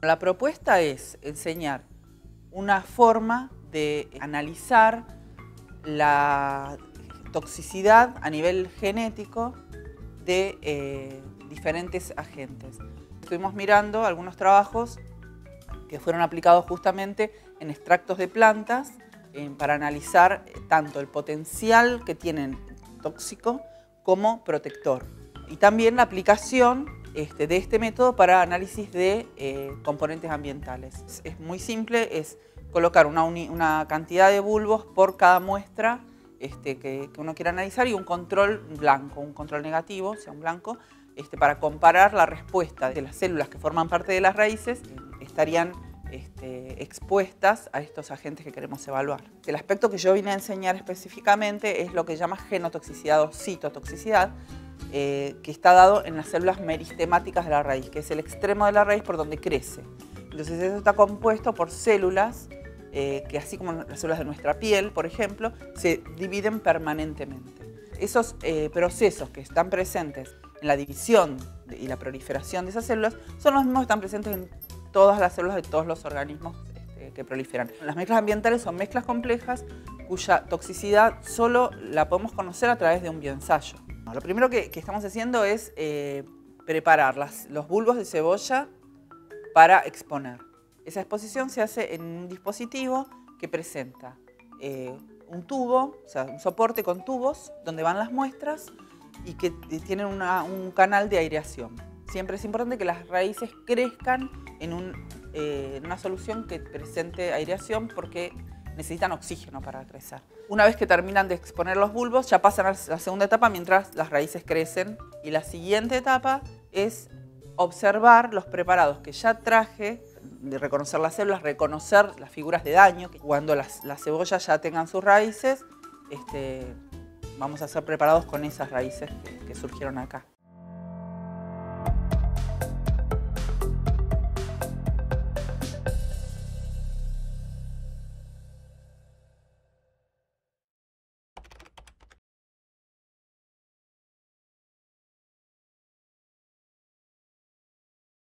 La propuesta es enseñar una forma de analizar la toxicidad a nivel genético de diferentes agentes. Estuvimos mirando algunos trabajos que fueron aplicados justamente en extractos de plantas para analizar tanto el potencial que tienen tóxico como protector. Y también la aplicación de este método para análisis de componentes ambientales. Es muy simple, es colocar una cantidad de bulbos por cada muestra que uno quiera analizar y un control blanco, un control negativo, o sea, un blanco, para comparar la respuesta de las células que forman parte de las raíces, estarían expuestas a estos agentes que queremos evaluar. El aspecto que yo vine a enseñar específicamente es lo que se llama genotoxicidad o citotoxicidad, que está dado en las células meristemáticas de la raíz, que es el extremo de la raíz por donde crece. Entonces eso está compuesto por células que, así como las células de nuestra piel, por ejemplo, se dividen permanentemente. Esos procesos que están presentes en la división y la proliferación de esas células son los mismos que están presentes en todas las células de todos los organismos que proliferan. Las mezclas ambientales son mezclas complejas cuya toxicidad solo la podemos conocer a través de un bioensayo. Lo primero que estamos haciendo es preparar los bulbos de cebolla para exponer. Esa exposición se hace en un dispositivo que presenta un tubo, o sea, un soporte con tubos donde van las muestras y que tienen un canal de aireación. Siempre es importante que las raíces crezcan en una solución que presente aireación porque necesitan oxígeno para crecer. Una vez que terminan de exponer los bulbos, ya pasan a la segunda etapa mientras las raíces crecen. Y la siguiente etapa es observar los preparados que ya traje, de reconocer las células, reconocer las figuras de daño, que cuando las cebollas ya tengan sus raíces, vamos a ser preparados con esas raíces que surgieron acá.